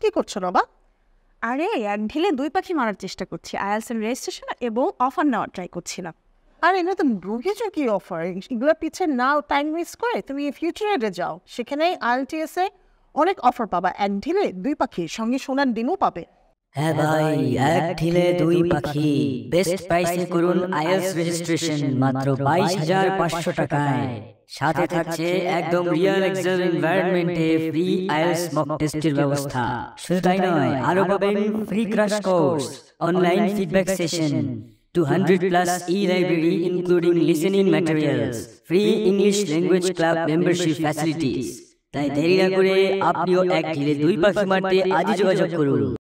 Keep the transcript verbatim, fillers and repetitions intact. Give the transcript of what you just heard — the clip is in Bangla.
কি করছো নবা? আরে এক ঢিলে দুই পাখি মারার চেষ্টা করছি। আইএলটিএস এর রেজিস্ট্রেশন এবং অফার নেওয়ার ট্রাই করছিলাম। আর এগুলো তো ঢুকেছো কি অফার? এগুলো পিছিয়ে নাও, টাইম ওয়েস্ট করে তুমি ফিউচার এডে যাও, সেখানে আইএলটিএস এ অনেক অফার পাবা। এক ঢিলে দুই পাখি, সঙ্গে সোনার ডিমও পাবে। হ্যাঁ ভাই, এক ঢিলে দুই পাখি, বেস্ট প্রাইসে করুন আইএলটিএস রেজিস্ট্রেশন মাত্র বাইশ হাজার পাঁচশো টাকায়। সাথে থাকছে একদম রিয়েল এক্সাম এনভায়রনমেন্টে ফ্রি আইএলটিএস মক টেস্টের ব্যবস্থা। শুধু তাই নয়, আরো পাবেন free crash course, online feedback session, two hundred plus e-library including listening materials, free English language club membership facilities। তাই দেরি না করে আপনিও এক ঢিলে দুই পাখি মারতে আজই যোগাযোগ করুন।